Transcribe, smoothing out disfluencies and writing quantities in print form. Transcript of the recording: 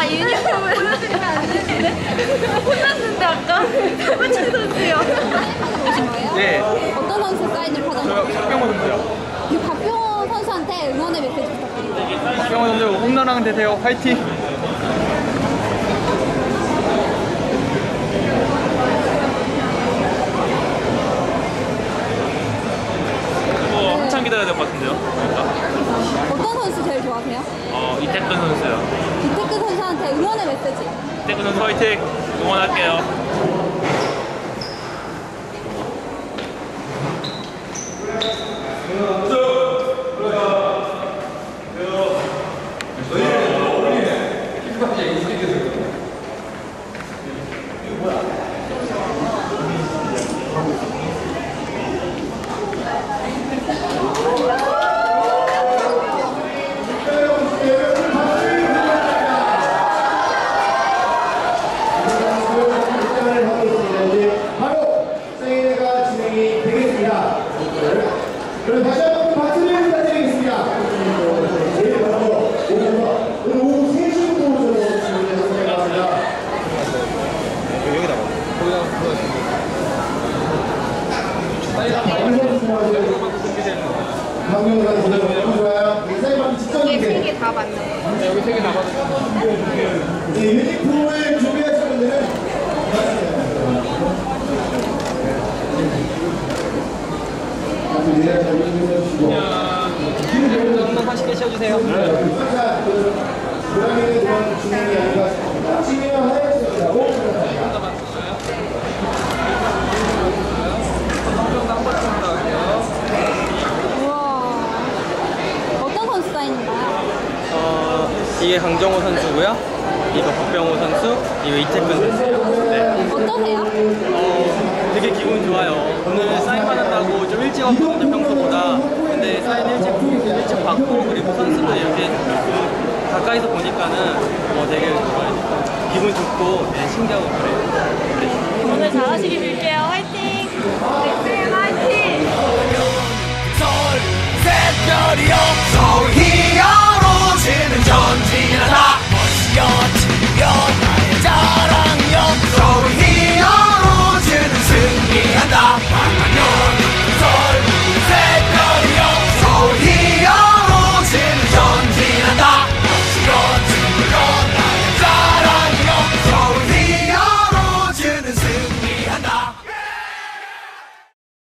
아, 유니폼을 보여드리면 안 되는데? 혼났는데 아까? 박병호 선수요. 오신 거예요? 네. 어떤 선수 사인을 받아주세요? 박병호 선수요. 이 박병호 선수한테 응원의 메시지 부탁드립니다. 박병호 선수 홈런왕 되세요. 화이팅! 한참 기다려야 될 것 같은데요. 어떤 선수 제일 좋아하세요? 이태근 선수요. 이태근 선수한테 응원의 메시지. 이태근 선수 화이팅! 응원할게요. 그럼 다시 한번 박수를 부탁드리겠습니다. 제일 먼저 오후 3시부터 진행을 하겠습니다. 여기다가 박명호 선수 너무 좋아요. 사인 받기 직전인데. 이게 3개 다 맞네. 여기 3개 남았어요. 유니폼을 준비하신 분들은 홈런 40개 씌워주세요. 고양이에 대한 진행이 아닌가 싶습니다. 진행을 하였습니다. 우와. 어떤 선수 사인인가요? 이게 강정호 선수고요. 이거 박병호 선수, 이거 이태근 선수예요. 네. 어떠세요? 되게 기분 좋아요. 오늘 사인 받는다고 좀 일찍 왔거든요, 평소보다. 근데 사인 일찍 받고, 그리고 선수들 이렇게 가까이서 보니까는 되게 기분 좋고, 신기하고 그래요. 오늘 잘하시길 빌게요. 화이팅! 네, 화이팅! 셋 별이 없어